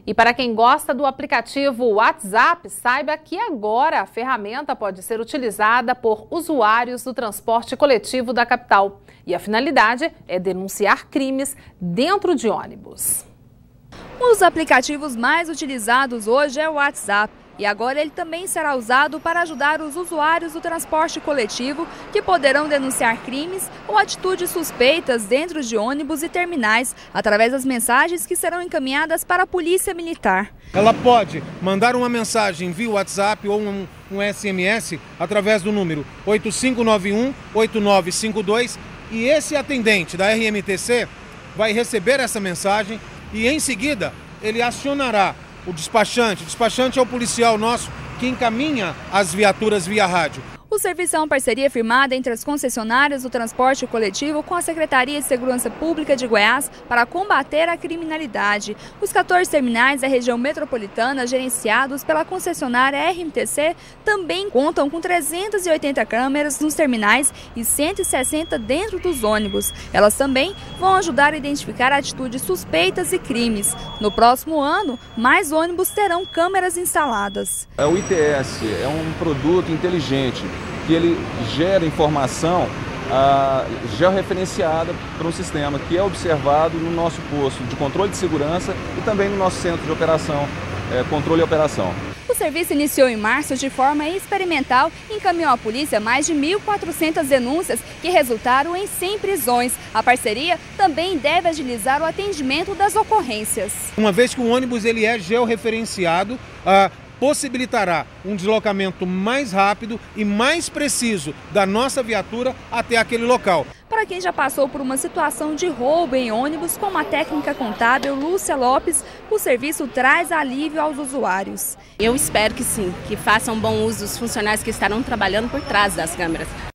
E para quem gosta do aplicativo WhatsApp, saiba que agora a ferramenta pode ser utilizada por usuários do transporte coletivo da capital. E a finalidade é denunciar crimes dentro de ônibus. Um dos aplicativos mais utilizados hoje é o WhatsApp. E agora ele também será usado para ajudar os usuários do transporte coletivo que poderão denunciar crimes ou atitudes suspeitas dentro de ônibus e terminais, através das mensagens que serão encaminhadas para a Polícia Militar. Ela pode mandar uma mensagem via WhatsApp ou um SMS através do número 8591-8952 e esse atendente da RMTC vai receber essa mensagem e em seguida ele acionará o despachante. O despachante é o policial nosso que encaminha as viaturas via rádio. O serviço é uma parceria firmada entre as concessionárias do transporte coletivo com a Secretaria de Segurança Pública de Goiás para combater a criminalidade. Os 14 terminais da região metropolitana, gerenciados pela concessionária RMTC, também contam com 380 câmeras nos terminais e 160 dentro dos ônibus. Elas também vão ajudar a identificar atitudes suspeitas e crimes. No próximo ano, mais ônibus terão câmeras instaladas. O ITS é um produto inteligente, que ele gera informação georreferenciada para um sistema que é observado no nosso posto de controle de segurança e também no nosso centro de operação, controle e operação. O serviço iniciou em março de forma experimental e encaminhou à polícia mais de 1.400 denúncias que resultaram em 100 prisões. A parceria também deve agilizar o atendimento das ocorrências. Uma vez que o ônibus ele é georreferenciado, possibilitará um deslocamento mais rápido e mais preciso da nossa viatura até aquele local. Para quem já passou por uma situação de roubo em ônibus, como a técnica contábil Lúcia Lopes, o serviço traz alívio aos usuários. Eu espero que sim, que façam bom uso os funcionários que estarão trabalhando por trás das câmeras.